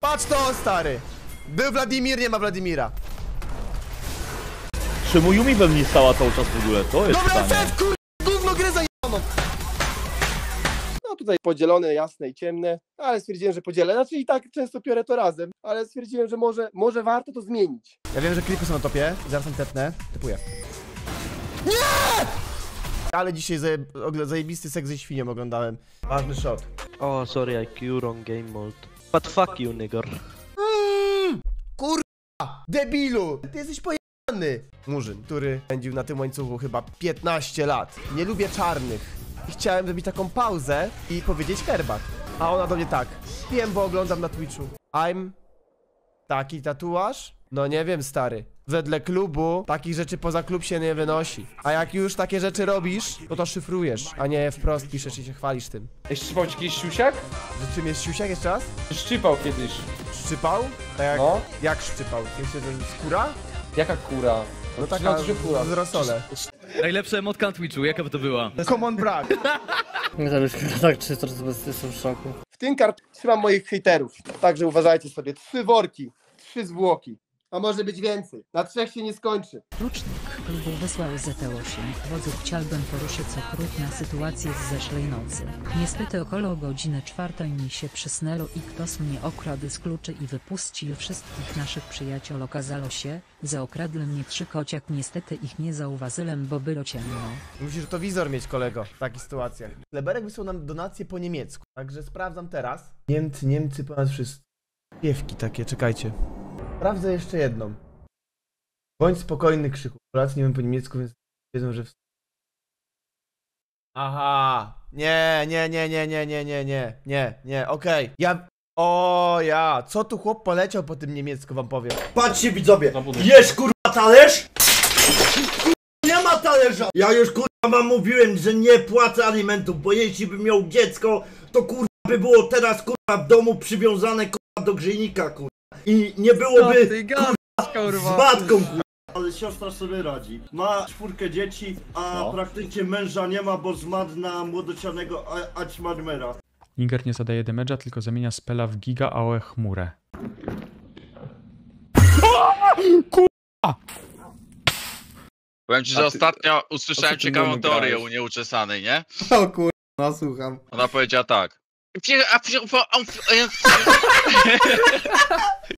Patrz to, stary! Był Wladimir, nie ma Wladimira. Czemu Yumi we mnie stała cały czas w ogóle? To jest Dobra, pytanie. set, gówno grę zajebano! No tutaj podzielone, jasne i ciemne, ale stwierdziłem, że podzielę. Znaczy i tak często piorę to razem, ale stwierdziłem, że może warto to zmienić. Ja wiem, że klipy są na topie i zaraz tam tepnę. Typuję. Nie! Ale dzisiaj zajebisty seks ze świnią oglądałem. Ważny shot. Oh, sorry, I queued on game mode. But fuck you, nigger. Kurwa! Debilu! Ty jesteś pojebany! Murzyn, który spędził na tym łańcuchu chyba 15 lat. Nie lubię czarnych. I chciałem zrobić taką pauzę i powiedzieć herbat. A ona do mnie tak. Wiem, bo oglądam na Twitchu. I'm... Taki tatuaż? No nie wiem, stary. Wedle klubu takich rzeczy poza klub się nie wynosi. A jak już takie rzeczy robisz, to szyfrujesz, a nie wprost piszesz i się chwalisz tym. Szczypał ci kiedyś siusiak? Że czym jest siusiak jeszcze raz? Szczypał kiedyś. Szczypał? Tak jak, No. jak szczypał? Myślę, że skóra? Jaka kura? No taka kura. z rosole. Najlepsza emotka na Twitchu, jaka by to była? Common brak. Nie tam już tak czysto, że jestem w szoku. W tym kart trzymam moich hejterów, także uważajcie sobie. 3 worki, 3 zwłoki. A może być więcej. Na 3 się nie skończy. Rucznik klubu wysłał ZT8. Wodzu, chciałbym poruszyć okrutną sytuację z zeszłej nocy. Niestety około godziny 4 mi się przysnęło i ktoś mnie okradł z kluczy i wypuścił wszystkich naszych przyjaciół. Okazało się, że okradli mnie 3 kociak. Niestety ich nie zauważyłem, bo było ciemno. Musisz to wizor mieć, kolego, w takich sytuacjach. Leberek wysłał nam donację po niemiecku, także sprawdzam teraz. Niemcy ponad wszystko. Piewki takie, czekajcie. Sprawdzę jeszcze jedną. Bądź spokojny, Krzychu. Polacy nie wiem po niemiecku, więc wiedzą, że... Aha. Nie, okej. Co tu chłop poleciał po tym niemiecku, wam powiem. Patrzcie widzowie, jest kurwa talerz? Nie ma talerza! Ja już kurwa wam mówiłem, że nie płacę alimentów, bo jeśli bym miał dziecko, to kurwa by było teraz kurwa w domu przywiązane kurwa do grzejnika kurwa. I nie byłoby kurwa, z matką kurwa. Ale siostra sobie radzi. Ma 4 dzieci, a praktycznie męża nie ma, bo zmadł na młodocianego Aćmadmera. Niger nie zadaje damage'a, tylko zamienia spela w giga AOE chmurę. Kurwa! Powiem ci, że ostatnio usłyszałem ciekawą teorię u nieuczesanej, nie? O kurwa, no słucham. Ona powiedziała tak.